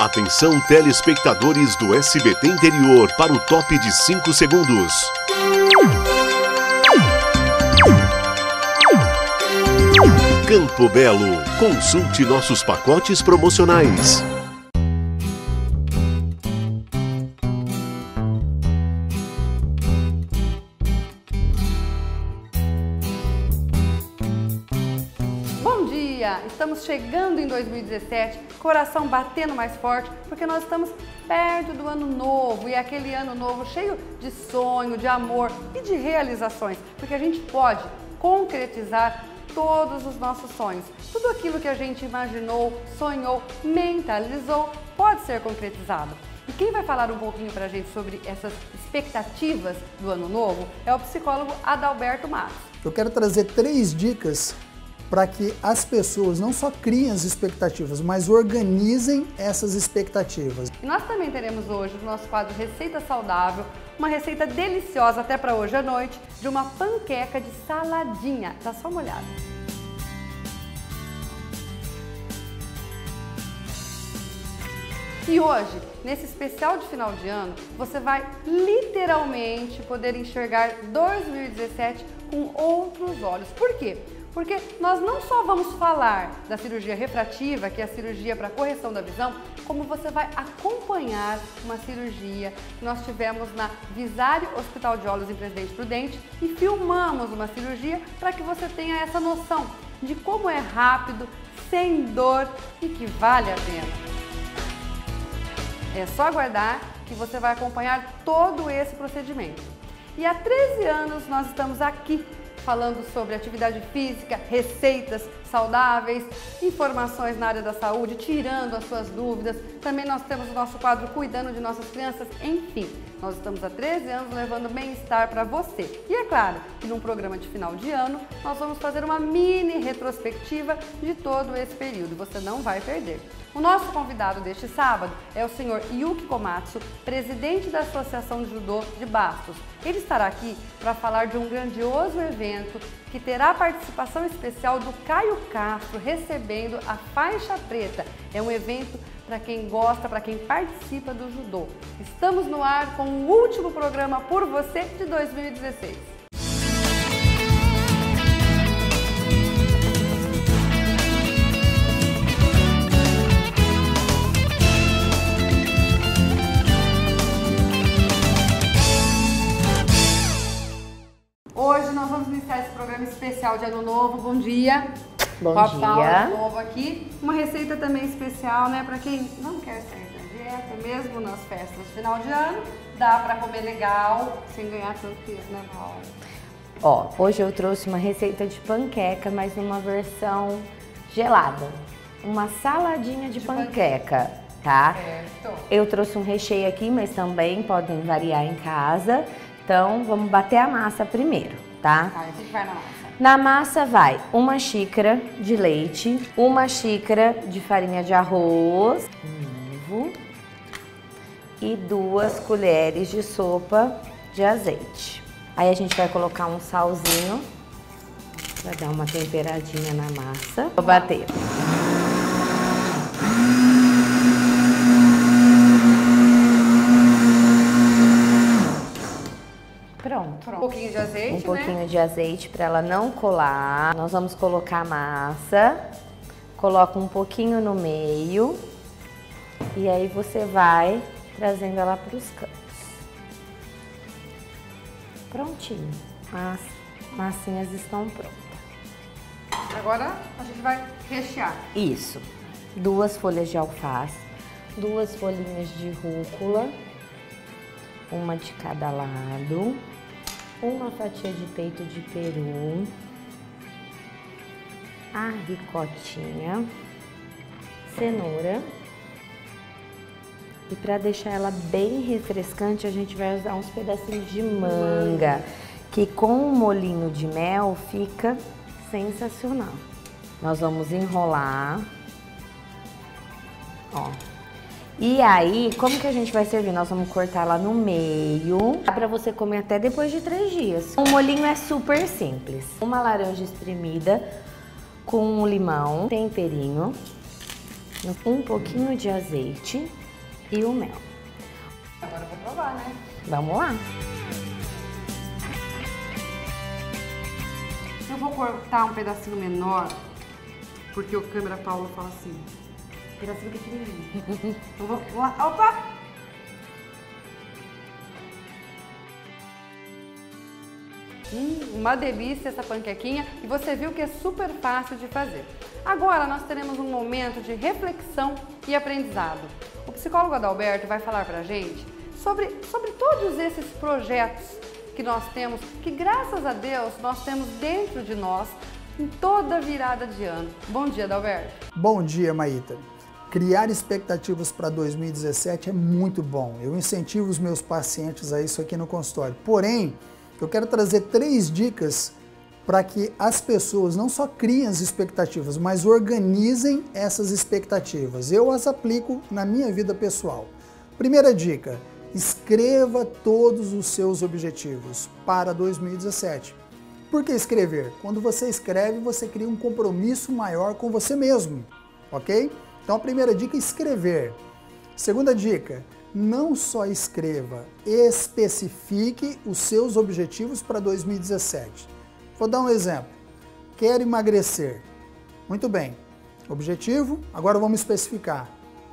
Atenção, telespectadores do SBT Interior, para o top de 5 segundos. Campo Belo. Consulte nossos pacotes promocionais. Bom dia! Estamos chegando em 2017, coração batendo mais forte, porque nós estamos perto do ano novo, e é aquele ano novo cheio de sonho, de amor e de realizações, porque a gente pode concretizar todos os nossos sonhos. Tudo aquilo que a gente imaginou, sonhou, mentalizou, pode ser concretizado. E quem vai falar um pouquinho pra gente sobre essas expectativas do ano novo é o psicólogo Adalberto Matos. Eu quero trazer 3 dicas para que as pessoas não só criem as expectativas, mas organizem essas expectativas. E nós também teremos hoje no nosso quadro Receita Saudável, uma receita deliciosa até para hoje à noite, de uma panqueca de saladinha. Dá só uma olhada. E hoje, nesse especial de final de ano, você vai literalmente poder enxergar 2017 com outros olhos. Por quê? Porque nós não só vamos falar da cirurgia refrativa, que é a cirurgia para correção da visão, como você vai acompanhar uma cirurgia que nós tivemos na Visário Hospital de Olhos em Presidente Prudente e filmamos uma cirurgia para que você tenha essa noção de como é rápido, sem dor e que vale a pena. É só aguardar que você vai acompanhar todo esse procedimento. E há 13 anos nós estamos aqui falando sobre atividade física, receitas saudáveis, informações na área da saúde, tirando as suas dúvidas. Também nós temos o nosso quadro Cuidando de Nossas Crianças, enfim. Nós estamos há 13 anos levando bem-estar para você. E é claro que num programa de final de ano, nós vamos fazer uma mini retrospectiva de todo esse período. Você não vai perder. O nosso convidado deste sábado é o senhor Yuki Komatsu, presidente da Associação de Judô de Bastos. Ele estará aqui para falar de um grandioso evento que terá a participação especial do Caio Castro recebendo a faixa preta. É um evento para quem gosta, para quem participa do judô. Estamos no ar com o último programa por você de 2016. Hoje nós vamos iniciar esse programa especial de Ano Novo. Bom dia! Bom com a dia! Paula de novo aqui. Uma receita também especial, né? Para quem não quer sair da dieta, mesmo nas festas de final de ano, dá para comer legal, sem ganhar tanto peso, né, Paula? Ó, hoje eu trouxe uma receita de panqueca, mas numa versão gelada. Uma saladinha de panqueca, tá? Certo. Eu trouxe um recheio aqui, mas também podem variar em casa. Então, vamos bater a massa primeiro, tá? Tá, o que vai na massa? Na massa vai 1 xícara de leite, 1 xícara de farinha de arroz, e 2 colheres de sopa de azeite. Aí a gente vai colocar um salzinho para dar uma temperadinha na massa. Vou bater. Pronto. Um pouquinho de azeite, Um pouquinho de azeite para ela não colar. Nós vamos colocar a massa, coloca um pouquinho no meio e aí você vai trazendo ela para os cantos. Prontinho. As massinhas estão prontas. Agora a gente vai rechear. Isso. 2 folhas de alface, 2 folhinhas de rúcula, uma de cada lado, uma fatia de peito de peru, a ricotinha, cenoura. E para deixar ela bem refrescante, a gente vai usar uns pedacinhos de manga, que com um molhinho de mel fica sensacional. Nós vamos enrolar, ó. E aí, como que a gente vai servir? Nós vamos cortar ela no meio, dá pra você comer até depois de 3 dias. O molhinho é super simples. Uma laranja espremida com um limão, temperinho, Um pouquinho de azeite e o mel. Agora eu vou provar, né? Vamos lá. Eu vou cortar um pedacinho menor, porque o câmera Paulo fala assim, pedacinho pequenininho. Eu vou lá, opa! Uma delícia essa panquequinha e você viu que é super fácil de fazer. Agora nós teremos um momento de reflexão e aprendizado. O psicólogo Adalberto vai falar pra gente sobre todos esses projetos que nós temos, que graças a Deus nós temos dentro de nós em toda virada de ano. Bom dia, Adalberto. Bom dia, Maíta. Criar expectativas para 2017 é muito bom. Eu incentivo os meus pacientes a isso aqui no consultório. Porém, eu quero trazer 3 dicas para que as pessoas não só criem as expectativas, mas organizem essas expectativas. Eu as aplico na minha vida pessoal. Primeira dica: escreva todos os seus objetivos para 2017. Por que escrever? Quando você escreve, você cria um compromisso maior com você mesmo, ok? Então a primeira dica é escrever. Segunda dica: não só escreva, especifique os seus objetivos para 2017. Vou dar um exemplo. Quero emagrecer. Muito bem. Objetivo, agora vamos especificar.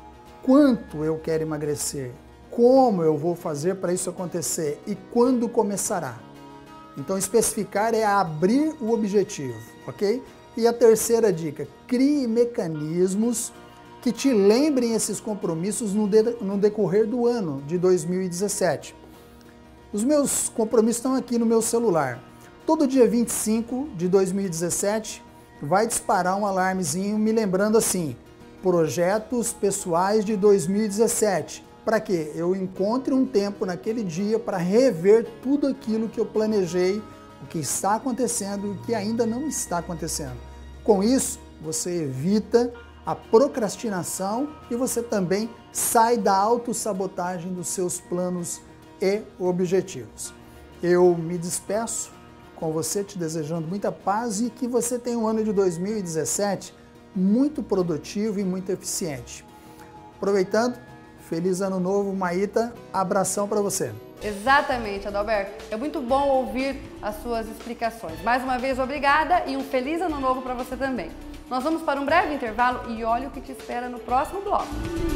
Quanto eu quero emagrecer? Como eu vou fazer para isso acontecer? E quando começará? Então especificar é abrir o objetivo, ok? E a terceira dica: crie mecanismos que te lembrem esses compromissos no decorrer do ano de 2017. Os meus compromissos estão aqui no meu celular. Todo dia 25 de 2017 vai disparar um alarmezinho me lembrando assim: projetos pessoais de 2017. Para quê? Eu encontre um tempo naquele dia para rever tudo aquilo que eu planejei, o que está acontecendo e o que ainda não está acontecendo. Com isso, você evita a procrastinação e você também sai da autossabotagem dos seus planos e objetivos. Eu me despeço com você, te desejando muita paz e que você tenha um ano de 2017 muito produtivo e muito eficiente. Aproveitando, feliz ano novo, Maíta, abração para você. Exatamente, Adalberto. É muito bom ouvir as suas explicações. Mais uma vez, obrigada e um feliz ano novo para você também. Nós vamos para um breve intervalo e olha o que te espera no próximo bloco.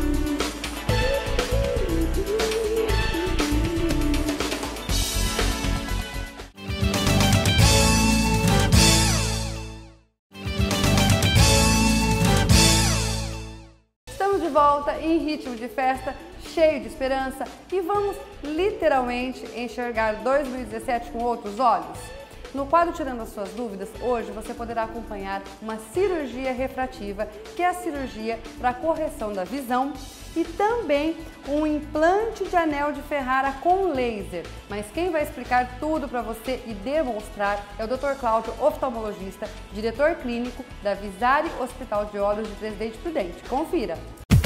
Estamos de volta em ritmo de festa, cheio de esperança e vamos literalmente enxergar 2017 com outros olhos. No quadro Tirando as Suas Dúvidas, hoje você poderá acompanhar uma cirurgia refrativa, que é a cirurgia para correção da visão, e também um implante de anel de Ferrara com laser. Mas quem vai explicar tudo para você e demonstrar é o Dr. Cláudio, oftalmologista, diretor clínico da Visari Hospital de Olhos de Presidente Prudente. Confira!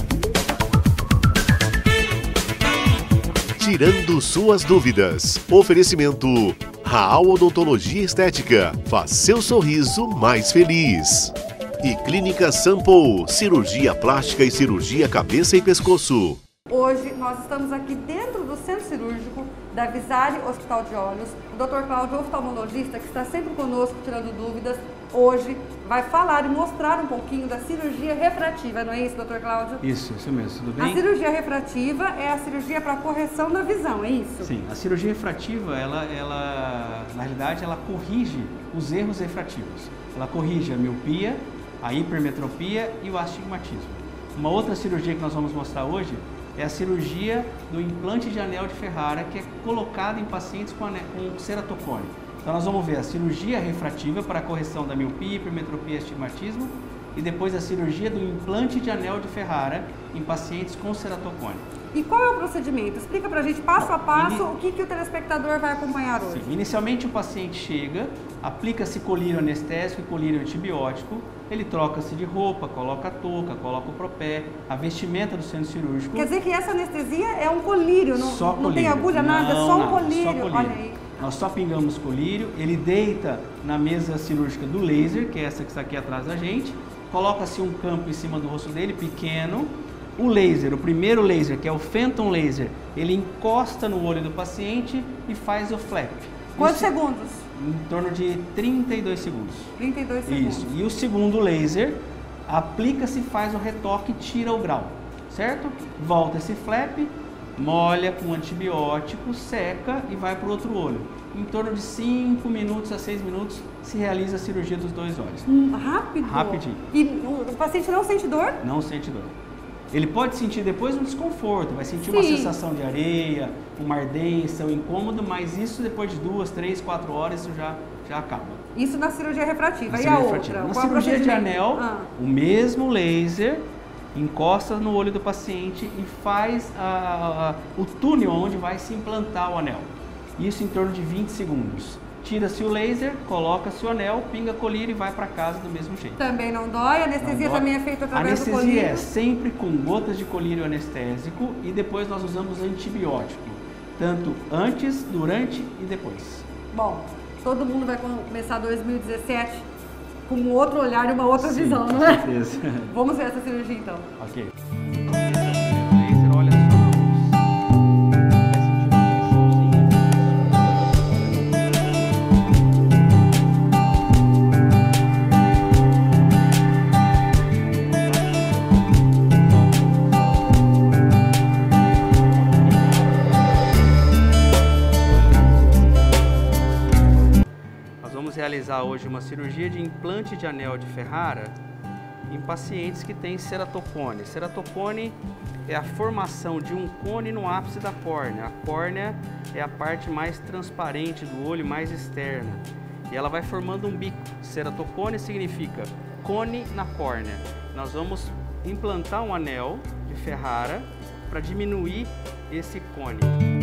Tirando suas dúvidas. Oferecimento Raal Odontologia Estética. Faz seu sorriso mais feliz. E Clínica Sample. Cirurgia plástica e cirurgia cabeça e pescoço. Hoje nós estamos aqui dentro do centro cirúrgico da Visari Hospital de Olhos. O Dr. Cláudio, oftalmologista, que está sempre conosco tirando dúvidas, hoje vai falar e mostrar um pouquinho da cirurgia refrativa, não é isso, Dr. Cláudio? Isso mesmo, tudo bem? A cirurgia refrativa é a cirurgia para correção da visão, é isso? Sim, a cirurgia refrativa, na realidade, ela corrige os erros refrativos. Ela corrige a miopia, a hipermetropia e o astigmatismo. Uma outra cirurgia que nós vamos mostrar hoje é a cirurgia do implante de anel de Ferrara, que é colocado em pacientes com ceratocone. Então nós vamos ver a cirurgia refrativa para a correção da miopia, hipermetropia e astigmatismo e depois a cirurgia do implante de anel de Ferrara em pacientes com ceratocone. E qual é o procedimento? Explica pra gente passo a passo o que o telespectador vai acompanhar hoje. Sim, inicialmente o paciente chega, aplica-se colírio anestésico e colírio antibiótico, ele troca-se de roupa, coloca a touca, coloca o propé, a vestimenta do centro cirúrgico. Quer dizer que essa anestesia é um colírio, só não tem agulha, nada, só um colírio. Só colírio. Olha aí. Nós só pingamos colírio, ele deita na mesa cirúrgica do laser, que é essa que está aqui atrás da gente, coloca-se um campo em cima do rosto dele, pequeno. O laser, o primeiro laser, que é o Phantom Laser, ele encosta no olho do paciente e faz o flap. Quantos segundos? Em torno de 32 segundos. 32 segundos. Isso. E o segundo laser, aplica-se e faz o retoque e tira o grau, certo? Volta esse flap, molha com antibiótico, seca e vai para o outro olho. Em torno de 5 minutos a 6 minutos se realiza a cirurgia dos dois olhos. Rápido? Rapidinho. E o paciente não sente dor? Não sente dor. Ele pode sentir depois um desconforto, vai sentir uma sensação de areia, uma ardência, um incômodo, mas isso depois de 2, 3, 4 horas isso já acaba. Isso na cirurgia refrativa. Na e a refrativa. outra? Na Qual cirurgia de anel, o o mesmo laser encosta no olho do paciente e faz o túnel onde vai se implantar o anel. Isso em torno de 20 segundos. Tira-se o laser, coloca-se o anel, pinga colírio e vai para casa do mesmo jeito. Também não dói? A anestesia também é feita através do colírio? A anestesia é sempre com gotas de colírio anestésico e depois nós usamos antibiótico, tanto antes, durante e depois. Bom, todo mundo vai começar 2017 com um outro olhar e uma outra visão, não é? Com certeza. Vamos ver essa cirurgia então. Ok. Laser, olha só. Realizar hoje uma cirurgia de implante de anel de Ferrara em pacientes que têm ceratocone. Ceratocone é a formação de um cone no ápice da córnea. A córnea é a parte mais transparente do olho, mais externa. E ela vai formando um bico. Ceratocone significa cone na córnea. Nós vamos implantar um anel de Ferrara para diminuir esse cone.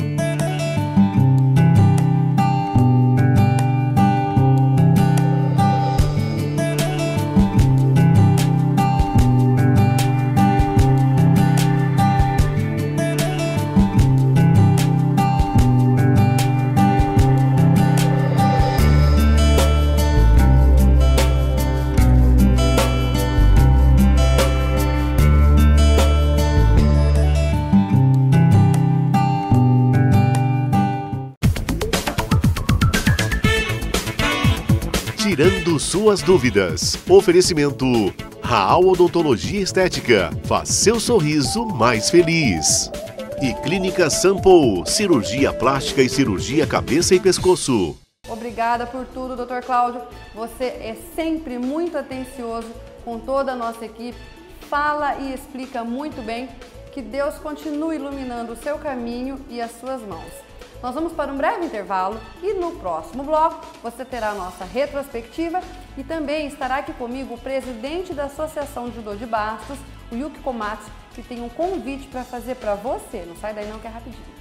Tirando suas dúvidas. Oferecimento Raal Odontologia Estética. Faz seu sorriso mais feliz. E Clínica Sample, cirurgia plástica e cirurgia cabeça e pescoço. Obrigada por tudo, Dr. Cláudio. Você é sempre muito atencioso com toda a nossa equipe. Fala e explica muito bem. Que Deus continue iluminando o seu caminho e as suas mãos. Nós vamos para um breve intervalo e no próximo bloco você terá a nossa retrospectiva e também estará aqui comigo o presidente da Associação de Judô de Bastos, o Yuki Komatsu, que tem um convite para fazer para você. Não sai daí não que é rapidinho.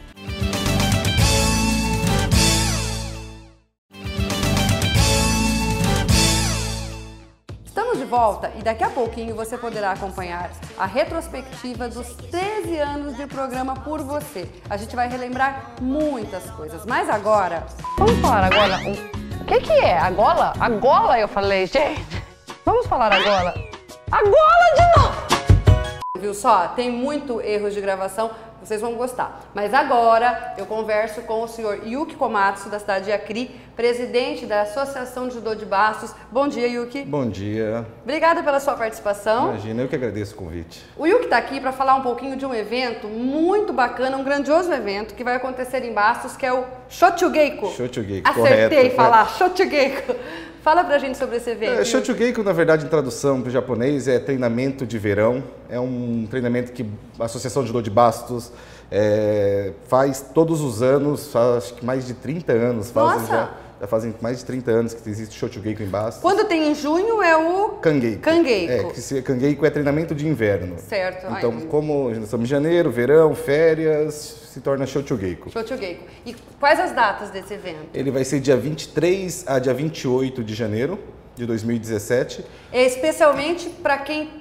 Estamos de volta e daqui a pouquinho você poderá acompanhar a retrospectiva dos 13 anos de programa Por Você. A gente vai relembrar muitas coisas, mas agora... Vamos falar agora... O que é? A gola? A gola, eu falei, gente. Vamos falar agora? A gola de novo! Viu só? Tem muito erros de gravação, vocês vão gostar. Mas agora eu converso com o senhor Yuki Komatsu, da cidade de Acre, presidente da Associação de Judô de Bastos. Bom dia, Yuki. Bom dia. Obrigada pela sua participação. Imagina, eu que agradeço o convite. O Yuki está aqui para falar um pouquinho de um evento muito bacana, um grandioso evento que vai acontecer em Bastos, que é o Shochugeiko. Shochugeiko, Acertei correto. falar, Shochugeiko. Fala pra gente sobre esse evento. Shochugeiko, na verdade, em tradução para o japonês, é treinamento de verão. É um treinamento que a Associação de Judô de Bastos faz todos os anos, faz acho que mais de 30 anos. Já fazem mais de 30 anos que existe Shochugeiko em Bastos. Quando tem em junho é o... Kangeiko. Kangeiko. Kangeiko é treinamento de inverno. Certo. Então, como nós estamos em janeiro, verão, férias, se torna Shochugeiko. Shochugeiko. E quais as datas desse evento? Ele vai ser dia 23 a dia 28 de janeiro de 2017. É especialmente para quem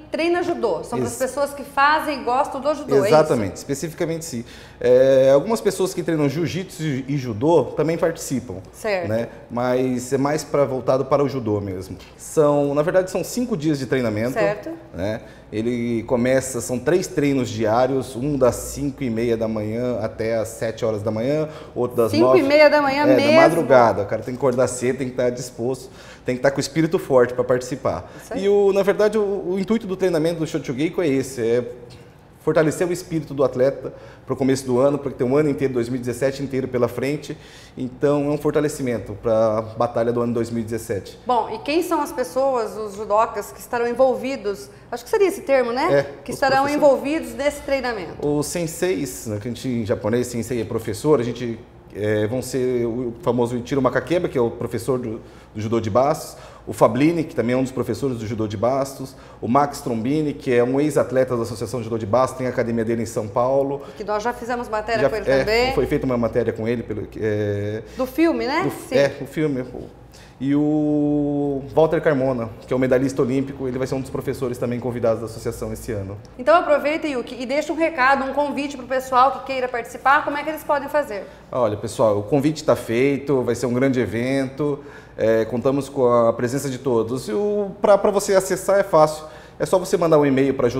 treina judô. São para as pessoas que fazem e gostam do judô, Exatamente, é isso? especificamente sim. Algumas pessoas que treinam jiu-jitsu e judô também participam. Certo. Né? Mas é mais voltado para o judô mesmo. Na verdade, são 5 dias de treinamento. Certo. Né? Ele começa, são 3 treinos diários, um das 5h30 da manhã até as 7 horas da manhã, outro das 9. 5h30 da manhã mesmo? Da madrugada. O cara tem que acordar cedo, tem que estar disposto, tem que estar com o espírito forte para participar. E, na verdade, o intuito do treinamento do Shotogeiko é esse, é fortalecer o espírito do atleta para o começo do ano, para ter um ano inteiro, 2017 inteiro pela frente. Então, é um fortalecimento para a batalha do ano 2017. Bom, e quem são as pessoas, os judocas, que estarão envolvidos, acho que seria esse termo, né? Que estarão envolvidos nesse treinamento. Os senseis, né, que a gente em japonês, sensei é professor, a gente vão ser o famoso Ichiro Makakeba, que é o professor do judô de Bastos, o Fablini, que também é um dos professores do judô de Bastos, o Max Trombini, que é um ex-atleta da Associação de Judô de Bastos, tem a academia dele em São Paulo. Que nós já fizemos matéria com ele também. Foi feita uma matéria com ele. Do filme, né? O filme. E o Walter Carmona, que é o medalhista olímpico, ele vai ser um dos professores também convidados da associação esse ano. Então aproveita, Yuki, e deixa um recado, um convite para o pessoal que queira participar, como é que eles podem fazer? Olha, pessoal, o convite está feito, vai ser um grande evento, contamos com a presença de todos. E para você acessar é fácil. É só você mandar um e-mail para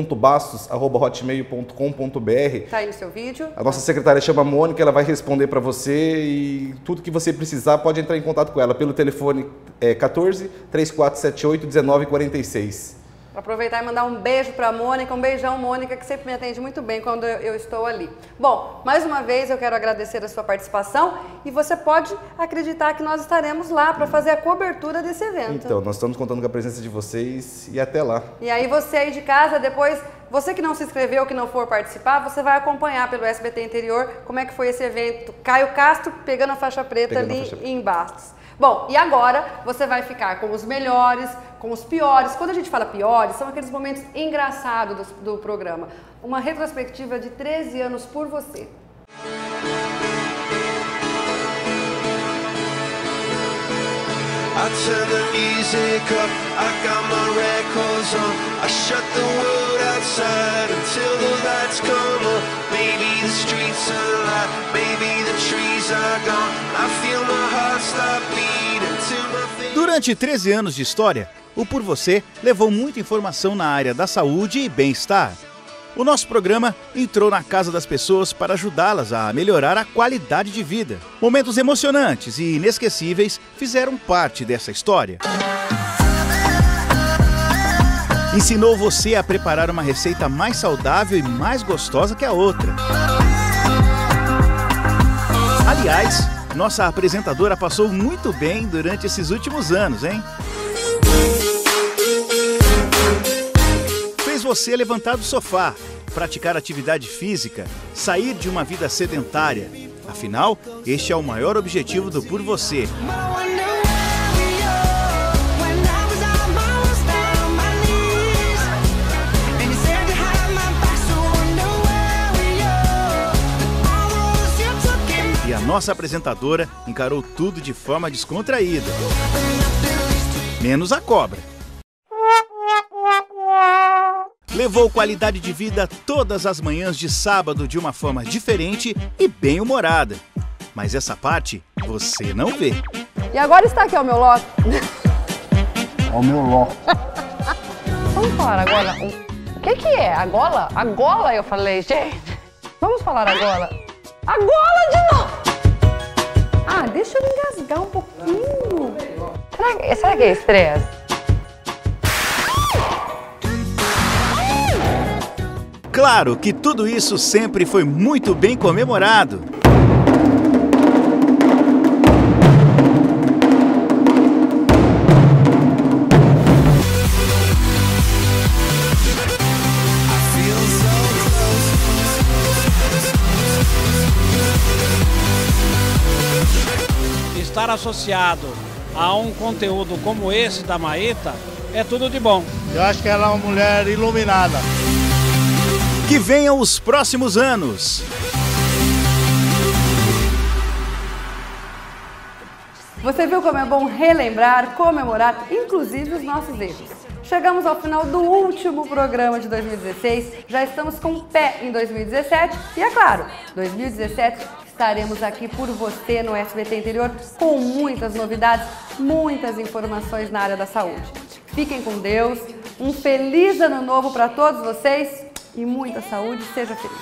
judô.bastos@hotmail.com.br. Tá aí no seu vídeo. A nossa secretária chama Mônica, ela vai responder para você e tudo que você precisar pode entrar em contato com ela pelo telefone 14 3478 1946. Aproveitar e mandar um beijo para a Mônica, um beijão, Mônica, que sempre me atende muito bem quando eu estou ali. Bom, mais uma vez eu quero agradecer a sua participação e você pode acreditar que nós estaremos lá para fazer a cobertura desse evento. Então, nós estamos contando com a presença de vocês e até lá. E aí você aí de casa, depois, você que não se inscreveu, que não for participar, você vai acompanhar pelo SBT Interior como é que foi esse evento. Caio Castro pegando a faixa preta em Bastos. Bom, e agora você vai ficar com os melhores, com os piores. Quando a gente fala piores, são aqueles momentos engraçados do programa. Uma retrospectiva de 13 anos por você. I turn the music up, I got my records on. I shut the world outside until the lights come on. Maybe the streets are alive, maybe the trees are gone. I feel my heart stop beating to my feet. Durante 13 anos de história, o Por Você levou muita informação na área da saúde e bem-estar. O nosso programa entrou na casa das pessoas para ajudá-las a melhorar a qualidade de vida. Momentos emocionantes e inesquecíveis fizeram parte dessa história. Ensinou você a preparar uma receita mais saudável e mais gostosa que a outra. Aliás, nossa apresentadora passou muito bem durante esses últimos anos, hein? Você levantar do sofá, praticar atividade física, sair de uma vida sedentária. Afinal, este é o maior objetivo do Por Você. E a nossa apresentadora encarou tudo de forma descontraída. Menos a cobra. Levou qualidade de vida todas as manhãs de sábado de uma forma diferente e bem-humorada. Mas essa parte você não vê. E agora está aqui ao meu lado. Ao meu ló. Vamos falar agora. O que é? A gola? A gola, eu falei, gente. Vamos falar agora. A gola de novo! Ah, deixa eu engasgar um pouquinho. Será que é estresse? Claro que tudo isso sempre foi muito bem comemorado. Estar associado a um conteúdo como esse da Maíta é tudo de bom. Eu acho que ela é uma mulher iluminada. Que venham os próximos anos. Você viu como é bom relembrar, comemorar, inclusive os nossos erros. Chegamos ao final do último programa de 2016, já estamos com o pé em 2017 e, é claro, 2017 estaremos aqui por você no SBT Interior com muitas novidades, muitas informações na área da saúde. Fiquem com Deus, um feliz ano novo para todos vocês e muita saúde, seja feliz.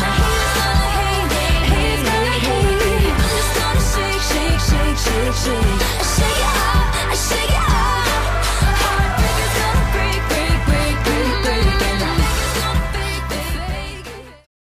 Shake, shake, shake.